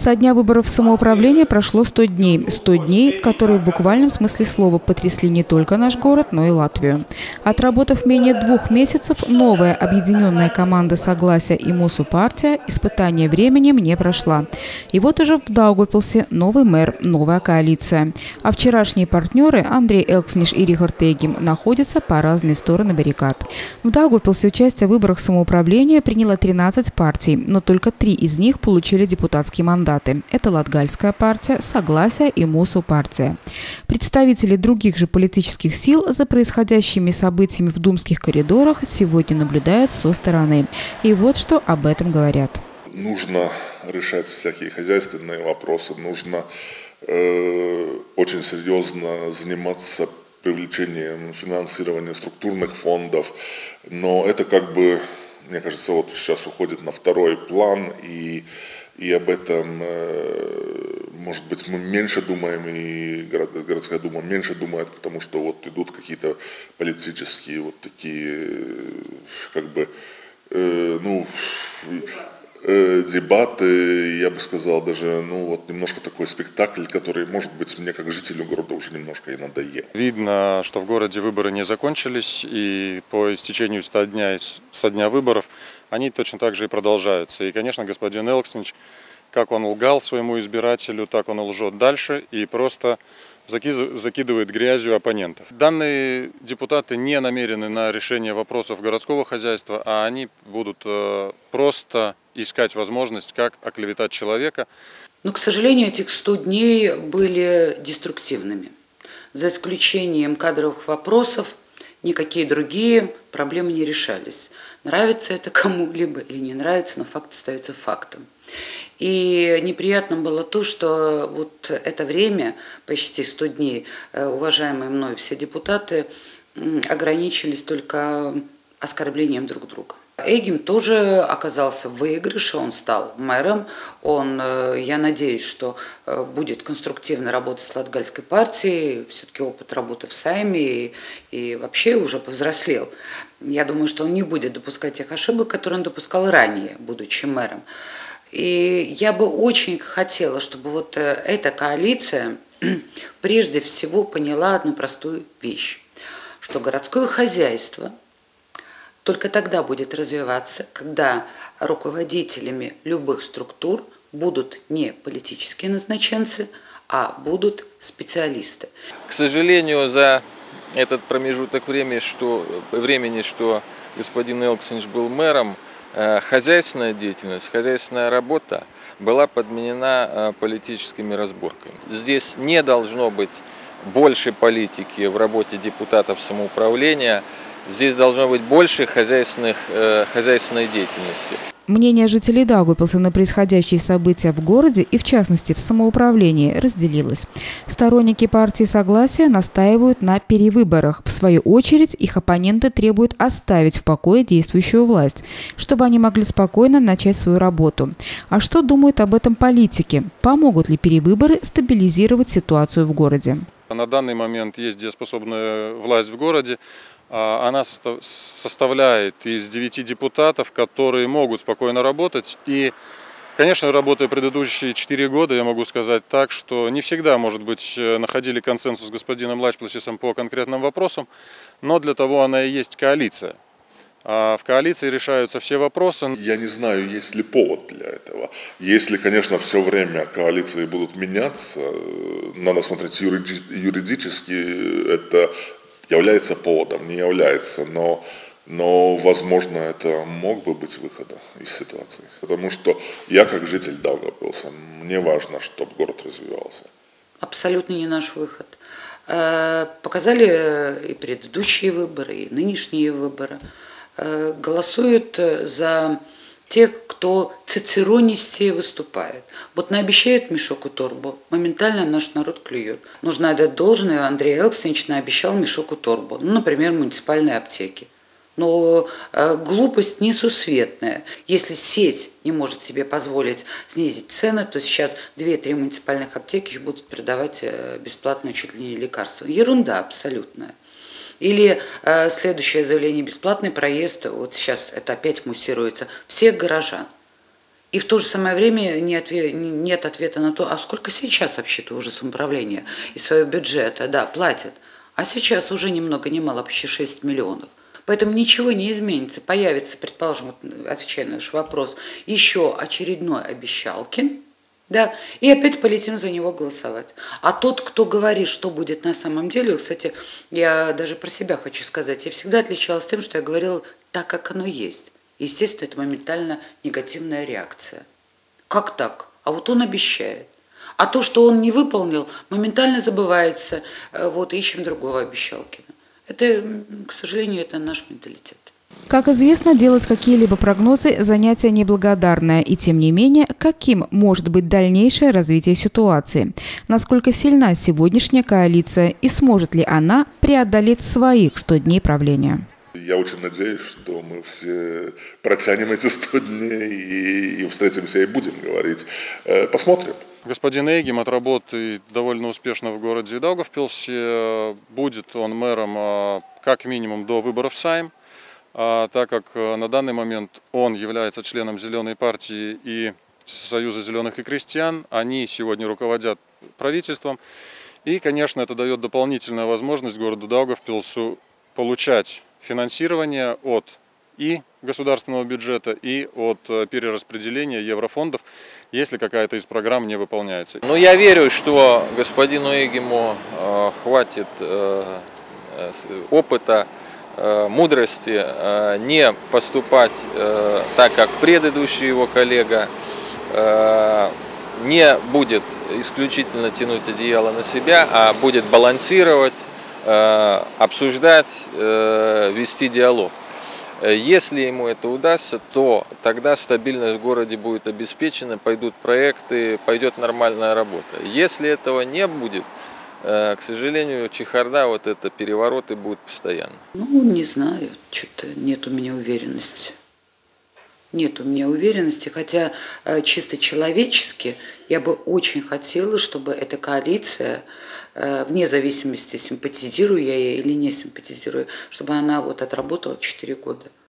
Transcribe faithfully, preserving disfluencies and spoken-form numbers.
Со дня выборов самоуправления прошло сто дней. сто дней, которые в буквальном смысле слова потрясли не только наш город, но и Латвию. Отработав менее двух месяцев, новая объединенная команда «Согласия» и МУСУ партия испытание временем не прошла. И вот уже в Даугавпилсе новый мэр, новая коалиция. А вчерашние партнеры Андрей Элксниш и Рихард Эгим находятся по разные стороны баррикад. В Даугавпилсе участие в выборах самоуправления приняло тринадцать партий, но только три из них получили депутатские мандаты. Это Латгальская партия, Согласие и МУСУ партия. Представители других же политических сил за происходящими событиями в думских коридорах сегодня наблюдают со стороны. И вот что об этом говорят. Нужно решать всякие хозяйственные вопросы, нужно э, очень серьезно заниматься привлечением финансирования структурных фондов, но это как бы, мне кажется, вот сейчас уходит на второй план, и И об этом, может быть, мы меньше думаем, и городская дума меньше думает, потому что вот идут какие-то политические вот такие, как бы, ну, дебаты, я бы сказал, даже, ну, вот немножко такой спектакль, который, может быть, мне как жителю города уже немножко и надоел. Видно, что в городе выборы не закончились, и по истечению ста дня, со дня выборов они точно так же и продолжаются. И, конечно, господин Элкснич, как он лгал своему избирателю, так он и лжет дальше и просто закидывает грязью оппонентов. Данные депутаты не намерены на решение вопросов городского хозяйства, а они будут просто искать возможность, как оклеветать человека. Но, к сожалению, этих сто дней были деструктивными. За исключением кадровых вопросов, никакие другие проблемы не решались. Нравится это кому-либо или не нравится, но факт остается фактом. И неприятно было то, что вот это время, почти сто дней, уважаемые мной все депутаты, ограничились только оскорблением друг друга. Эгим тоже оказался в выигрыше, он стал мэром, он, я надеюсь, что будет конструктивно работать с Латгальской партией, все-таки опыт работы в Сайме и, и вообще уже повзрослел. Я думаю, что он не будет допускать тех ошибок, которые он допускал ранее, будучи мэром. И я бы очень хотела, чтобы вот эта коалиция прежде всего поняла одну простую вещь, что городское хозяйство только тогда будет развиваться, когда руководителями любых структур будут не политические назначенцы, а будут специалисты. К сожалению, за этот промежуток времени, что, времени, что господин Элкснич был мэром, хозяйственная деятельность, хозяйственная работа была подменена политическими разборками. Здесь не должно быть больше политики в работе депутатов самоуправления. Здесь должно быть больше хозяйственных, э, хозяйственной деятельности. Мнение жителей Даугавпилса на происходящие события в городе и, в частности, в самоуправлении разделилось. Сторонники партии «Согласия» настаивают на перевыборах. В свою очередь, их оппоненты требуют оставить в покое действующую власть, чтобы они могли спокойно начать свою работу. А что думают об этом политики? Помогут ли перевыборы стабилизировать ситуацию в городе? На данный момент есть дееспособная власть в городе. Она составляет из девяти депутатов, которые могут спокойно работать. И, конечно, работая предыдущие четыре года, я могу сказать так, что не всегда, может быть, находили консенсус с господином Лачпласисом по конкретным вопросам, но для того она и есть коалиция. А в коалиции решаются все вопросы. Я не знаю, есть ли повод для этого. Если, конечно, все время коалиции будут меняться, надо смотреть юриди- юридически, это является поводом, не является, но, но, возможно, это мог бы быть выходом из ситуации. Потому что я, как житель Даугавпилса, мне важно, чтобы город развивался. Абсолютно не наш выход. Показали и предыдущие выборы, и нынешние выборы. Голосуют за тех, кто цицеронистее выступает. Вот наобещают мешок у торбу, моментально наш народ клюет. Нужно отдать должное, Андрей Элкснич наобещал мешок у торбу, ну, например, муниципальные аптеки. Но э, глупость несусветная. Если сеть не может себе позволить снизить цены, то сейчас две-три муниципальных аптеки будут продавать э, бесплатно чуть ли не лекарства. Ерунда абсолютная. Или э, следующее заявление: бесплатный проезд, вот сейчас это опять муссируется, всех горожан. И в то же самое время нет ответа на то, а сколько сейчас вообще-то уже самоуправление из своего бюджета, да, платят. А сейчас уже ни много ни мало, почти шесть миллионов. Поэтому ничего не изменится. Появится, предположим, отвечая на наш вопрос, еще очередной обещалкин, да, и опять полетим за него голосовать. А тот, кто говорит, что будет на самом деле, кстати, я даже про себя хочу сказать, я всегда отличалась тем, что я говорила так, как оно есть. Естественно, это моментально негативная реакция. Как так? А вот он обещает. А то, что он не выполнил, моментально забывается. Вот, ищем другого обещалкина. Это, к сожалению, это наш менталитет. Как известно, делать какие-либо прогнозы – занятие неблагодарное. И тем не менее, каким может быть дальнейшее развитие ситуации? Насколько сильна сегодняшняя коалиция и сможет ли она преодолеть своих сто дней правления? Я очень надеюсь, что мы все протянем эти сто дней и, и встретимся и будем говорить. Посмотрим. Господин Эйгем отработает довольно успешно в городе Даугавпилсе. Будет он мэром как минимум до выборов в Сайм, так как на данный момент он является членом Зеленой партии и Союза зеленых и крестьян. Они сегодня руководят правительством. И, конечно, это дает дополнительную возможность городу Даугавпилсу получать финансирование от и государственного бюджета, и от перераспределения еврофондов, если какая-то из программ не выполняется. Но я верю, что господину Эйгему э, хватит э, опыта, э, мудрости э, не поступать э, так, как предыдущий его коллега, э, не будет исключительно тянуть одеяло на себя, а будет балансировать, э, обсуждать, э, вести диалог. Если ему это удастся, то тогда стабильность в городе будет обеспечена, пойдут проекты, пойдет нормальная работа. Если этого не будет, к сожалению, чехарда, вот это, перевороты будут постоянно. Ну, не знаю, что-то нет у меня уверенности. Нет у меня уверенности, хотя чисто человечески я бы очень хотела, чтобы эта коалиция, вне зависимости, симпатизирую я ей или не симпатизирую, чтобы она вот отработала четыре года.